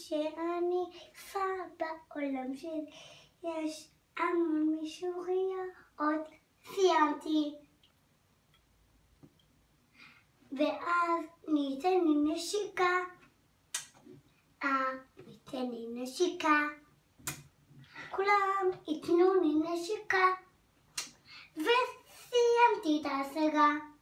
שאני יפה בעולם שיש המון מישוריות. סיימתי. ואז ניתן לי נשיקה. ניתן לי נשיקה. כולם ייתנו לי נשיקה. וסיימתי את ההצגה.